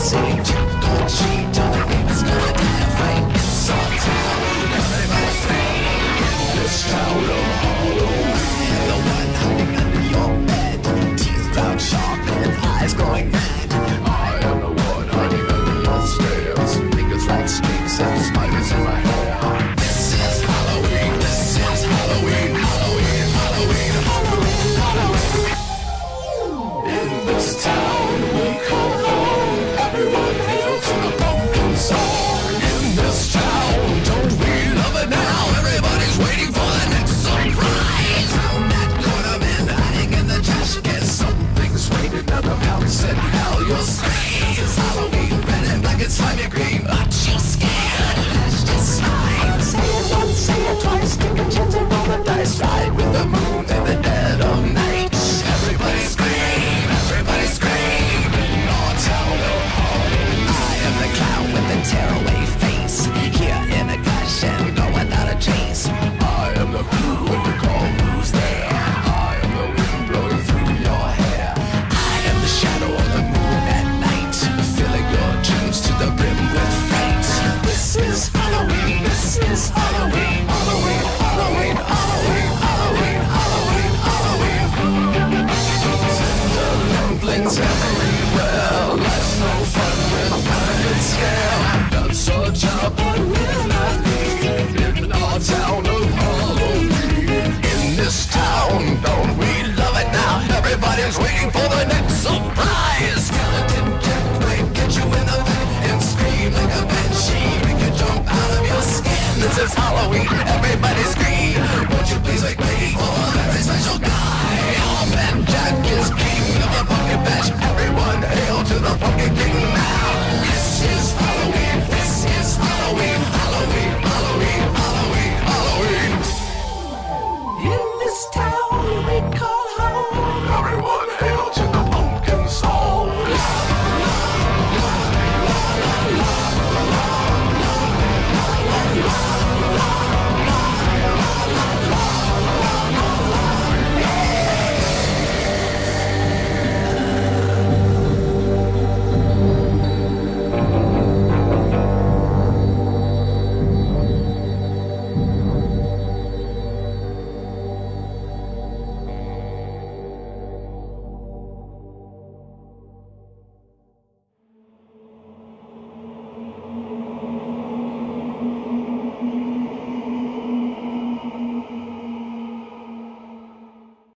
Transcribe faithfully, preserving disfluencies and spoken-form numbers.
city. Trick or treat, don't the neighbors gonna die of fright. It's our town, everybody's saying, in this town of Halloween. The one hiding under your bed, teeth ground sharp and eyes glowing red. I am the one hiding under your stairs, fingers like snakes and spiders in my hair. This is Halloween, this is Halloween, Halloween, Halloween, Halloween, Halloween. In this town we call home, everyone hail to the pumpkin song. In this town, don't we love it now? Everybody's waiting for the next surprise. Round that corner, man, hiding in the trash can. Something's waiting at the mountains and hell, you'll scream. It's Halloween, red and black and slimy green. But you're scared, that's just fine. Say it once, say it twice, take a chance and roll the dice. Ride with the moon in the dead of night. Everybody scream, everybody scream. In our town of Halloween. I am the clown with the tearaway face, here in a gush and go without a trace. I am the who when you call who's there. I am the wind blowing through your hair. I am the shadow of the moon at night, filling your dreams to the brim with fright. This is Halloween, this is Halloween, Halloween, Halloween, Halloween, Halloween, Halloween, Halloween. Tender lumplings everywhere. Life's no fun without a good scare. Not so job, but we're laughing in our town of Halloween. In this town, don't we love it now? Everybody's waiting for the next surprise. Skeleton Jack might get you in the back and scream like a banshee. Make you jump out of your skin. This is Halloween. Everybody